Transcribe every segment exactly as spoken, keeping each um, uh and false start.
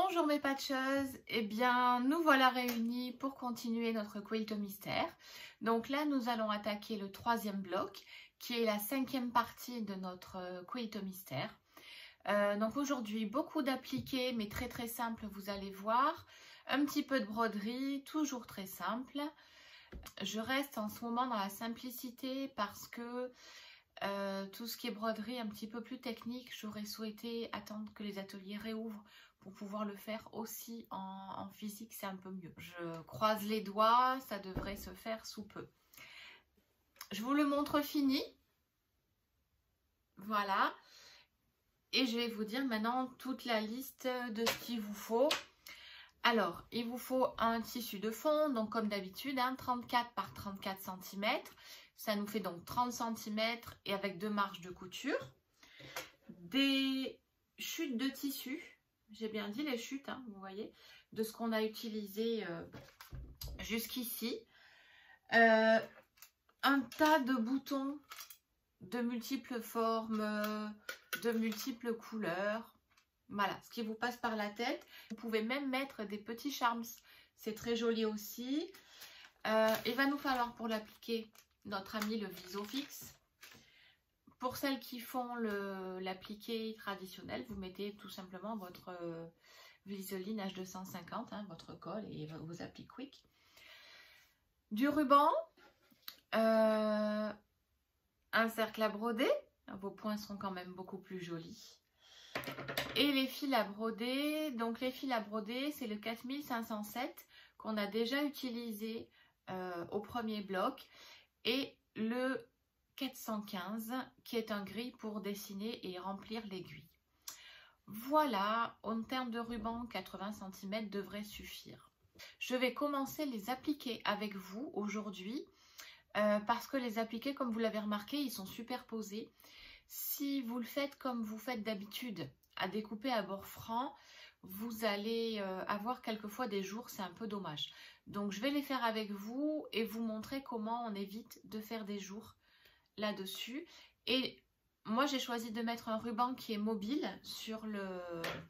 Bonjour mes patcheuses, eh bien nous voilà réunis pour continuer notre quilt au mystère. Donc là nous allons attaquer le troisième bloc qui est la cinquième partie de notre quilt au mystère. Euh, donc aujourd'hui beaucoup d'appliqués mais très très simple, vous allez voir. Un petit peu de broderie, toujours très simple. Je reste en ce moment dans la simplicité parce que euh, tout ce qui est broderie un petit peu plus technique, j'aurais souhaité attendre que les ateliers réouvrent pour pouvoir le faire aussi en, en physique, c'est un peu mieux. Je croise les doigts, ça devrait se faire sous peu. Je vous le montre fini. Voilà. Et je vais vous dire maintenant toute la liste de ce qu'il vous faut. Alors, il vous faut un tissu de fond, donc comme d'habitude, hein, trente-quatre par trente-quatre centimètres. Ça nous fait donc trente centimètres et avec deux marges de couture. Des chutes de tissu, j'ai bien dit les chutes, hein, vous voyez, de ce qu'on a utilisé euh, jusqu'ici. Euh, un tas de boutons de multiples formes, euh, de multiples couleurs. Voilà, ce qui vous passe par la tête. Vous pouvez même mettre des petits charms, c'est très joli aussi. Euh, il va nous falloir pour l'appliquer notre ami le Visofix. Pour celles qui font l'appliqué traditionnel, vous mettez tout simplement votre euh, Visoline H deux cent cinquante, hein, votre colle et vos appliques quick. Du ruban, euh, un cercle à broder, vos points seront quand même beaucoup plus jolis. Et les fils à broder, donc les fils à broder, c'est le quatre mille cinq cent sept qu'on a déjà utilisé euh, au premier bloc et le quatre cent quinze qui est un gris pour dessiner et remplir l'aiguille. Voilà, en termes de ruban, quatre-vingts centimètres devrait suffire. Je vais commencer les appliquer avec vous aujourd'hui euh, parce que les appliqués, comme vous l'avez remarqué, ils sont superposés. Si vous le faites comme vous faites d'habitude, à découper à bord franc, vous allez euh, avoir quelquefois des jours, c'est un peu dommage. Donc je vais les faire avec vous et vous montrer comment on évite de faire des jours là-dessus. Et moi j'ai choisi de mettre un ruban qui est mobile sur le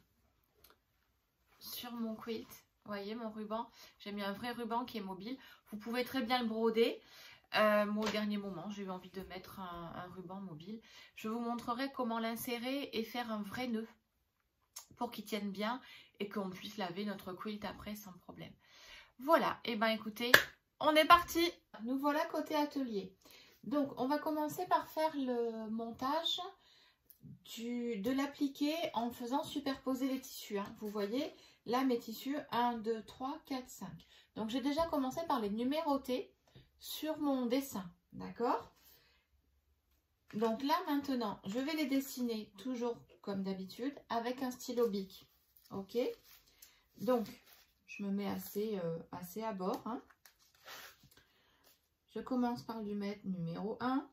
sur mon quilt. Vous voyez mon ruban, j'ai mis un vrai ruban qui est mobile. Vous pouvez très bien le broder. Euh, moi au dernier moment j'ai eu envie de mettre un, un ruban mobile. Je vous montrerai comment l'insérer et faire un vrai nœud pour qu'il tienne bien et qu'on puisse laver notre quilt après sans problème. Voilà, et ben écoutez, on est parti. Nous voilà côté atelier. Donc on va commencer par faire le montage du, de l'appliqué en faisant superposer les tissus, hein. Vous voyez là mes tissus un, deux, trois, quatre, cinq. Donc j'ai déjà commencé par les numéroter sur mon dessin, d'accord? Donc là maintenant je vais les dessiner toujours comme d'habitude avec un stylo bic. Ok, donc je me mets assez, euh, assez à bord, hein. Je commence par lui mettre numéro un.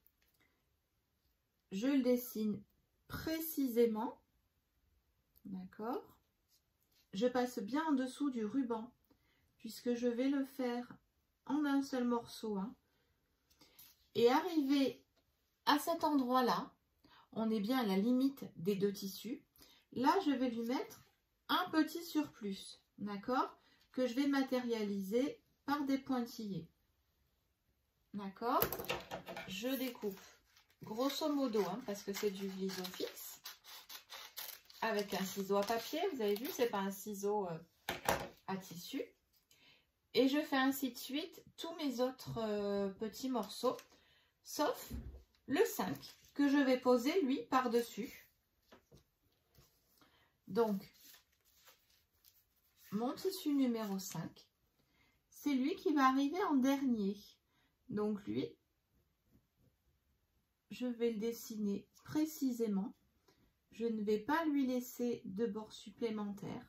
Je le dessine précisément. D'accord. Je passe bien en dessous du ruban puisque je vais le faire en un seul morceau, hein. Et arrivé à cet endroit-là, on est bien à la limite des deux tissus. Là, je vais lui mettre un petit surplus, d'accord, que je vais matérialiser par des pointillés. D'accord, je découpe grosso modo, hein, parce que c'est du Visofix, avec un ciseau à papier, vous avez vu, c'est pas un ciseau euh, à tissu. Et je fais ainsi de suite tous mes autres euh, petits morceaux, sauf le cinq, que je vais poser, lui, par-dessus. Donc, mon tissu numéro cinq, c'est lui qui va arriver en dernier. Donc lui, je vais le dessiner précisément. Je ne vais pas lui laisser de bords supplémentaires.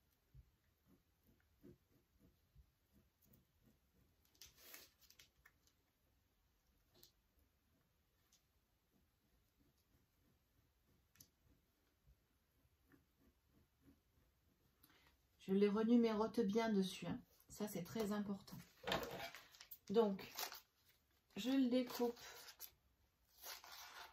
Je les renumérote bien dessus, hein. Ça c'est très important. Donc, je le découpe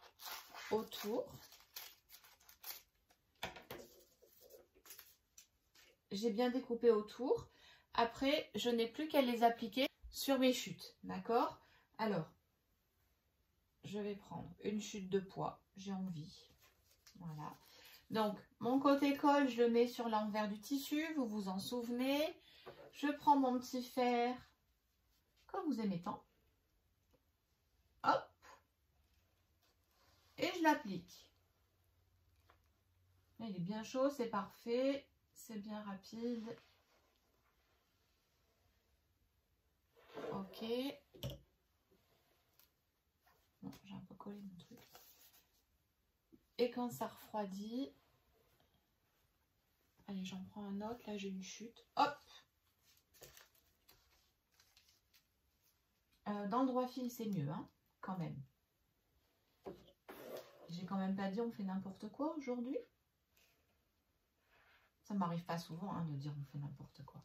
autour. j'ai bien découpé autour. Après, je n'ai plus qu'à les appliquer sur mes chutes, d'accord? Alors, je vais prendre une chute de pois, j'ai envie. Voilà. Donc, mon côté colle, je le mets sur l'envers du tissu, vous vous en souvenez. Je prends mon petit fer, comme vous aimez tant. Hop. Et je l'applique. Il est bien chaud, c'est parfait. C'est bien rapide. Ok. Bon, j'ai un peu collé mon truc. Et quand ça refroidit, allez, j'en prends un autre. Là, j'ai une chute. Hop. Euh, dans le droit fil, c'est mieux, hein, quand même. J'ai quand même pas dit on fait n'importe quoi aujourd'hui. Ça m'arrive pas souvent hein, de dire on fait n'importe quoi.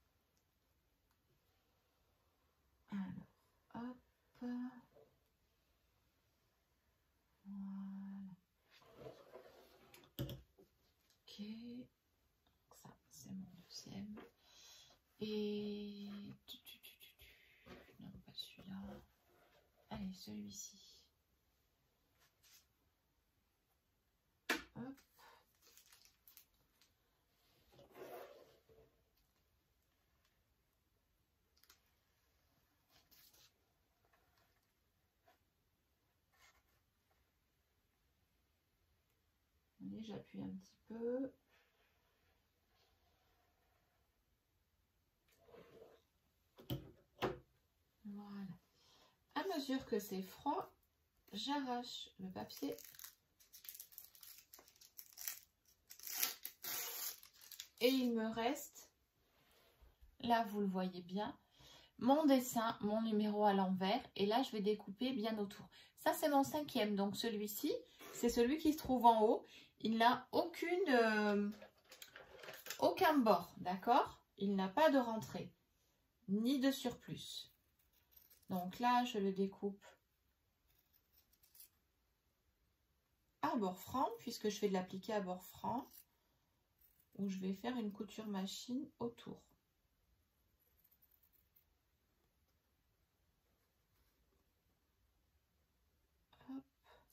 Alors, hop. Voilà. Ok. Ça, c'est mon deuxième. Et... Non, pas celui-là. Allez, celui-ci. Hop. Allez, j'appuie un petit peu. Voilà. À mesure que c'est froid, j'arrache le papier. Et il me reste, là vous le voyez bien, mon dessin, mon numéro à l'envers. Et là, je vais découper bien autour. Ça, c'est mon cinquième. Donc, celui-ci, c'est celui qui se trouve en haut. Il n'a aucune, euh, aucun bord, d'accord? Il n'a pas de rentrée, ni de surplus. Donc là, je le découpe à bord franc, puisque je fais de l'appliquer à bord franc, où je vais faire une couture machine autour. Hop.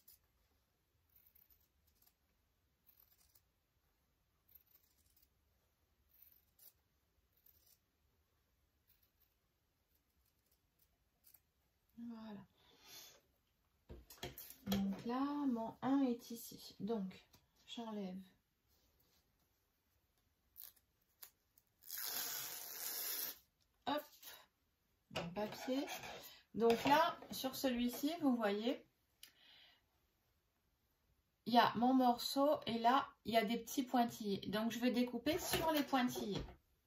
Voilà. Donc là, mon un est ici. Donc, j'enlève. Hop. Mon papier. Donc là, sur celui-ci, vous voyez, il y a mon morceau et là, il y a des petits pointillés. Donc, je vais découper sur les pointillés.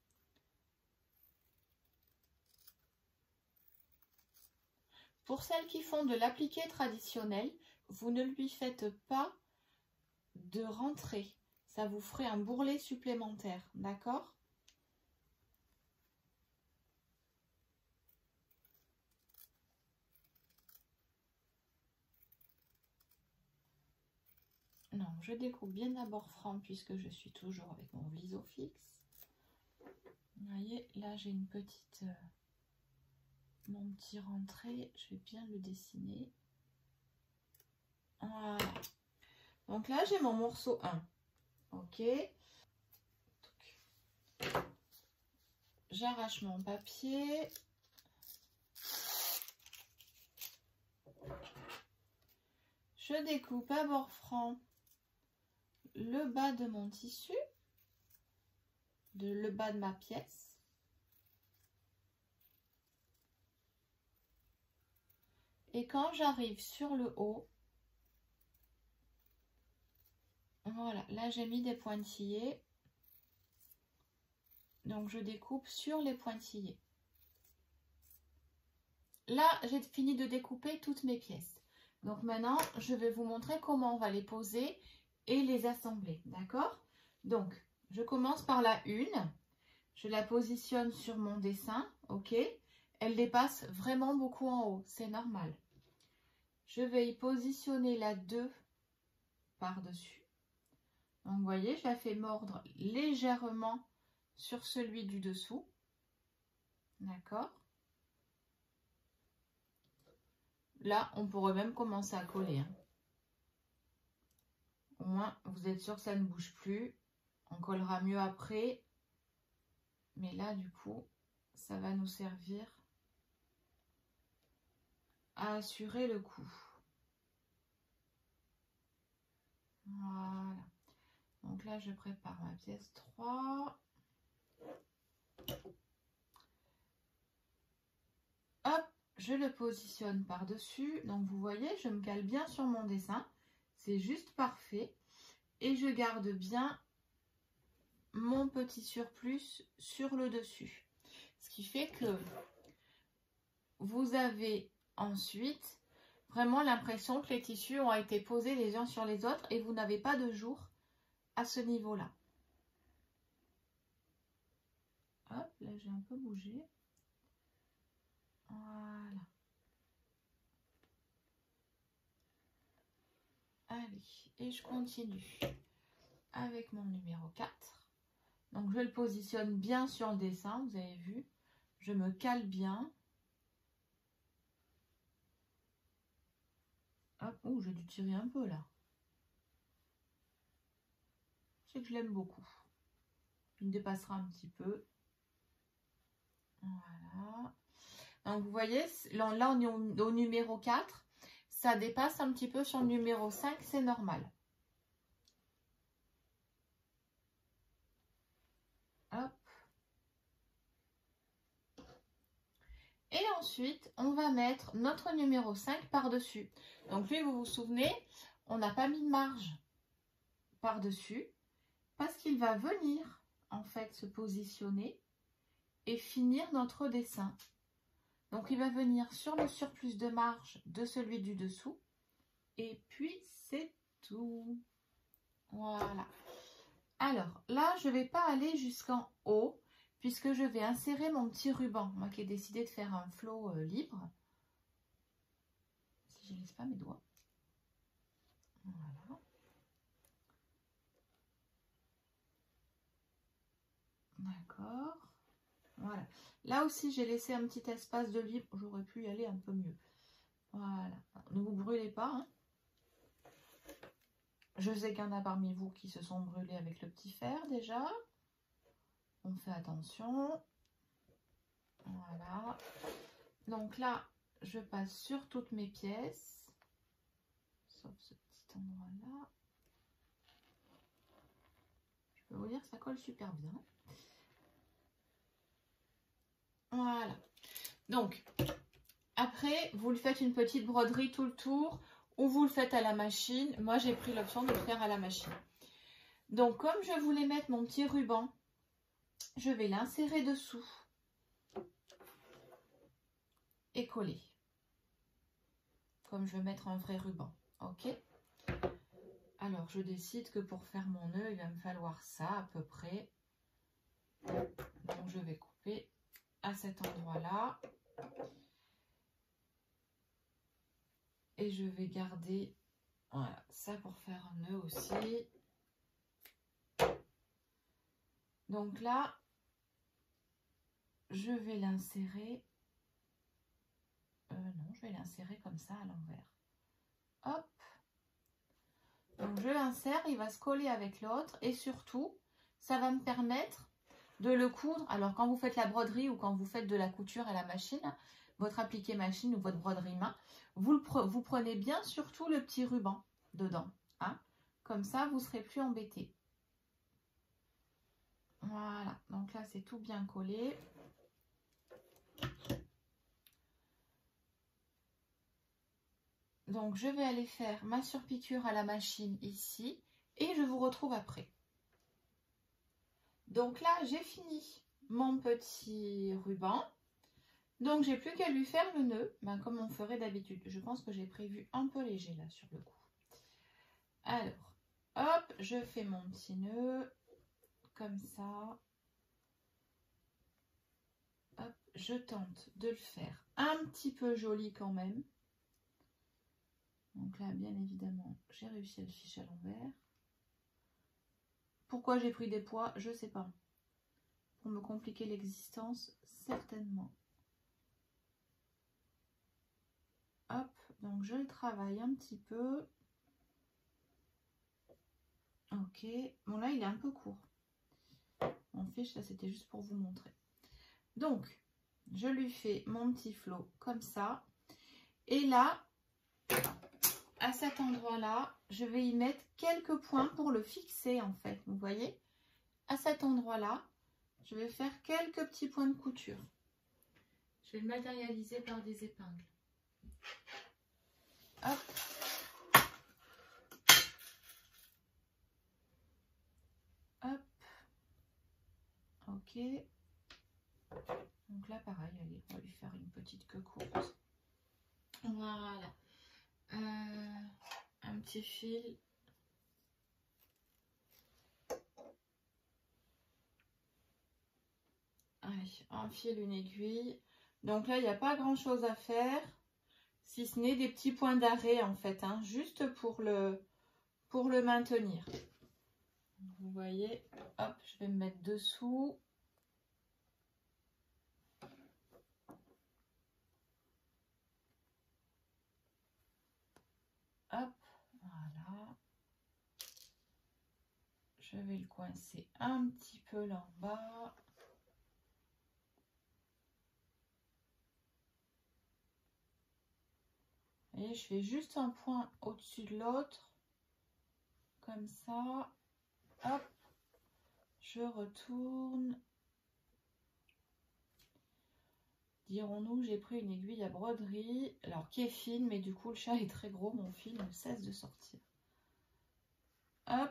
Pour celles qui font de l'appliqué traditionnel, vous ne lui faites pas de rentrée. Ça vous ferait un bourrelet supplémentaire, d'accord? Non, je découpe bien d'abord franc puisque je suis toujours avec mon viseau fixe. Vous voyez, là j'ai une petite... Euh, mon petit rentré, je vais bien le dessiner. Voilà. Donc là, j'ai mon morceau un. Ok. J'arrache mon papier. Je découpe à bord franc le bas de mon tissu, de, le bas de ma pièce. Et quand j'arrive sur le haut, voilà, là j'ai mis des pointillés. Donc je découpe sur les pointillés. Là, j'ai fini de découper toutes mes pièces. Donc maintenant, je vais vous montrer comment on va les poser et les assembler, d'accord? Donc, je commence par la une. Je la positionne sur mon dessin, ok? Elle dépasse vraiment beaucoup en haut, c'est normal. Je vais y positionner la deux par-dessus. Donc, vous voyez, je la fais mordre légèrement sur celui du dessous. D'accord? Là, on pourrait même commencer à coller. Hein. Au moins, vous êtes sûr que ça ne bouge plus. On collera mieux après. Mais là, du coup, ça va nous servir à assurer le coup. Voilà. Donc là, je prépare ma pièce trois. Hop, je le positionne par-dessus. Donc, vous voyez, je me cale bien sur mon dessin. C'est juste parfait. Et je garde bien mon petit surplus sur le dessus. Ce qui fait que vous avez ensuite vraiment l'impression que les tissus ont été posés les uns sur les autres et vous n'avez pas de jour à ce niveau-là. Hop, là j'ai un peu bougé. Voilà. Allez, et je continue avec mon numéro quatre. Donc je le positionne bien sur le dessin, vous avez vu. Je me cale bien. Hop, oh, j'ai dû tirer un peu là. C'est que je l'aime beaucoup. Il me dépassera un petit peu. Voilà. Donc vous voyez, là on est au, au numéro quatre. Ça dépasse un petit peu sur le numéro cinq, c'est normal. Hop. Et ensuite, on va mettre notre numéro cinq par-dessus. Donc lui, vous vous souvenez, on n'a pas mis de marge par-dessus parce qu'il va venir en fait se positionner et finir notre dessin. Donc il va venir sur le surplus de marge de celui du dessous et puis c'est tout. Voilà. Alors là, je ne vais pas aller jusqu'en haut puisque je vais insérer mon petit ruban. Moi qui ai décidé de faire un flot euh, libre. Si je ne laisse pas mes doigts. Voilà. D'accord. Voilà. Là aussi, j'ai laissé un petit espace de libre. J'aurais pu y aller un peu mieux. Voilà. Ne vous brûlez pas. Hein. Je sais qu'il y en a parmi vous qui se sont brûlés avec le petit fer déjà. On fait attention. Voilà. Donc là, je passe sur toutes mes pièces. Sauf ce petit endroit-là. Je peux vous dire que ça colle super bien. Voilà. Donc, après, vous le faites une petite broderie tout le tour ou vous le faites à la machine. Moi, j'ai pris l'option de le faire à la machine. Donc, comme je voulais mettre mon petit ruban, je vais l'insérer dessous et coller. Comme je veux mettre un vrai ruban. Ok. Alors, je décide que pour faire mon nœud, il va me falloir ça à peu près. Donc, je vais couper à cet endroit-là. Et je vais garder voilà, ça pour faire un nœud aussi. Donc là, je vais l'insérer. Euh, non, je vais l'insérer comme ça à l'envers. Hop. Donc je l'insère, il va se coller avec l'autre. Et surtout, ça va me permettre de le coudre. Alors quand vous faites la broderie ou quand vous faites de la couture à la machine, votre appliqué machine ou votre broderie main, vous, le pre vous prenez bien surtout le petit ruban dedans. Hein. Comme ça, vous ne serez plus embêté. Voilà, donc là c'est tout bien collé. Donc je vais aller faire ma surpiqûre à la machine ici et je vous retrouve après. Donc là j'ai fini mon petit ruban. Donc j'ai plus qu'à lui faire le nœud, ben, comme on ferait d'habitude. Je pense que j'ai prévu un peu léger là sur le coup. Alors, hop, je fais mon petit nœud comme ça. Hop, je tente de le faire un petit peu joli quand même. Donc là, bien évidemment, j'ai réussi à le ficher à l'envers. Pourquoi j'ai pris des poids, je ne sais pas. pour me compliquer l'existence, certainement. Hop, donc je le travaille un petit peu. Ok, bon là il est un peu court. On fiche, là c'était juste pour vous montrer. Donc, je lui fais mon petit flot comme ça. Et là, à cet endroit-là, je vais y mettre quelques points pour le fixer en fait. Vous voyez, à cet endroit-là, je vais faire quelques petits points de couture. Je vais le matérialiser par des épingles. Hop. Hop. Ok. Donc là, pareil, allez, on va lui faire une petite queue courte. Voilà. Euh, un petit fil. Allez, un fil, une aiguille. Donc là, il n'y a pas grand chose à faire, si ce n'est des petits points d'arrêt en fait, hein, juste pour le, pour le maintenir. Vous voyez, hop, je vais me mettre dessous. Hop, voilà. Je vais le coincer un petit peu là en bas. Et je fais juste un point au-dessus de l'autre, comme ça. Hop, je retourne. Dirons-nous, j'ai pris une aiguille à broderie, alors qui est fine, mais du coup le chat est très gros, mon fil ne cesse de sortir. Hop,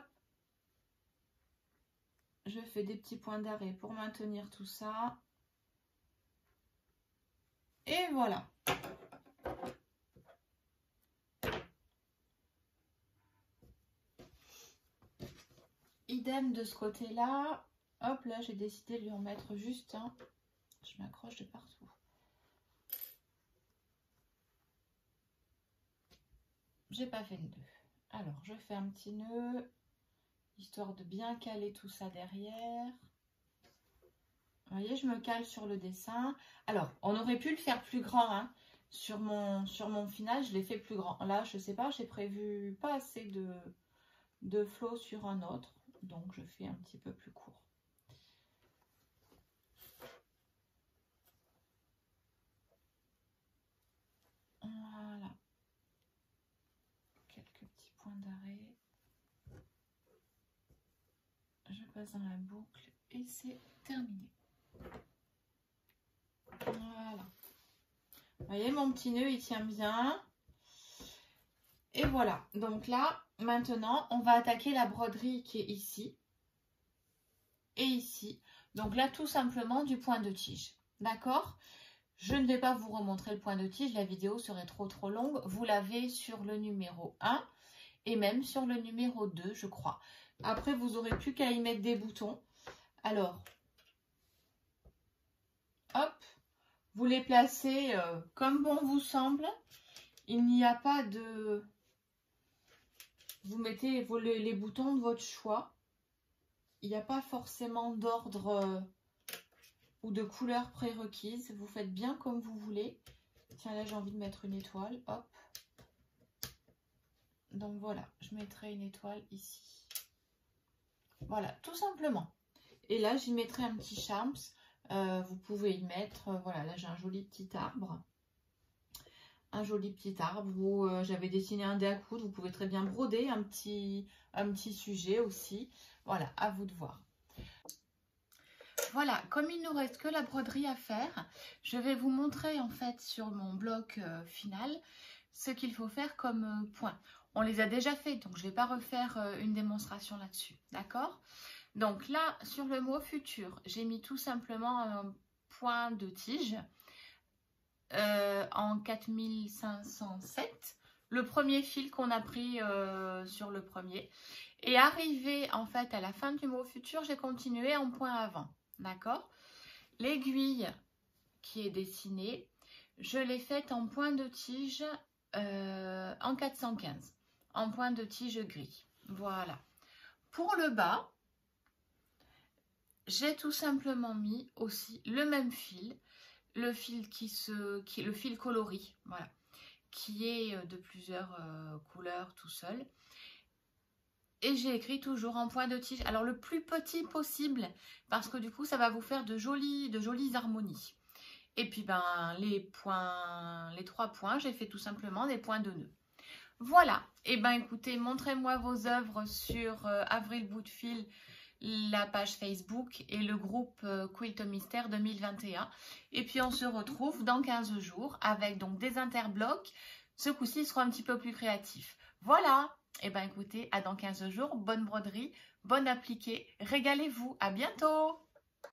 je fais des petits points d'arrêt pour maintenir tout ça. Et voilà. Idem de ce côté-là. Hop, là j'ai décidé de lui en mettre juste un. Je m'accroche de partout. J'ai pas fait le deux. Alors, je fais un petit nœud, histoire de bien caler tout ça derrière. Vous voyez, je me cale sur le dessin. Alors, on aurait pu le faire plus grand, hein. Sur mon, sur mon final, je l'ai fait plus grand. Là, je sais pas, j'ai prévu pas assez de, de flots sur un autre. Donc, je fais un petit peu plus court. Voilà. Quelques petits points d'arrêt. Je passe dans la boucle et c'est terminé. Voilà. Vous voyez, mon petit nœud, il tient bien. Et voilà. Donc là, maintenant, on va attaquer la broderie qui est ici. Et ici. Donc là, tout simplement du point de tige. D'accord ? Je ne vais pas vous remontrer le point de tige. La vidéo serait trop trop longue. Vous l'avez sur le numéro un. Et même sur le numéro deux, je crois. Après, vous n'aurez plus qu'à y mettre des boutons. Alors, hop. Vous les placez euh, comme bon vous semble. Il n'y a pas de... Vous mettez vos, les, les boutons de votre choix. Il n'y a pas forcément d'ordre euh, ou de couleur prérequise. Vous faites bien comme vous voulez. Tiens, là, j'ai envie de mettre une étoile. Hop. Donc voilà, je mettrai une étoile ici. Voilà, tout simplement. Et là, j'y mettrai un petit charms. Euh, vous pouvez y mettre, euh, voilà, là j'ai un joli petit arbre. Un joli petit arbre où euh, j'avais dessiné un dé à coudre. Vous pouvez très bien broder un petit, un petit sujet aussi. Voilà, à vous de voir. Voilà, comme il ne nous reste que la broderie à faire, je vais vous montrer en fait sur mon bloc euh, final ce qu'il faut faire comme euh, point. On les a déjà fait, donc je ne vais pas refaire euh, une démonstration là-dessus, d'accord? Donc là, sur le mot futur, j'ai mis tout simplement un point de tige euh, en quatre mille cinq cent sept, le premier fil qu'on a pris euh, sur le premier. Et arrivé en fait à la fin du mot futur, j'ai continué en point avant, d'accord? L'aiguille qui est dessinée, je l'ai faite en point de tige euh, en quatre cent quinze, en point de tige gris. Voilà. Pour le bas, j'ai tout simplement mis aussi le même fil, le fil qui se, qui, le fil coloris, voilà, qui est de plusieurs euh, couleurs tout seul. Et j'ai écrit toujours en point de tige, alors le plus petit possible, parce que du coup ça va vous faire de jolies, de jolies harmonies. Et puis ben les points, les trois points, j'ai fait tout simplement des points de nœud. Voilà, et ben écoutez, montrez-moi vos œuvres sur euh, Avril Bout de Fil, la page Facebook et le groupe euh, Quilt au Mystère deux mille vingt et un. Et puis on se retrouve dans quinze jours avec donc des interblocs. Ce coup-ci, ils seront un petit peu plus créatifs. Voilà, et ben écoutez, à dans quinze jours, bonne broderie, bonne appliquée, régalez-vous, à bientôt!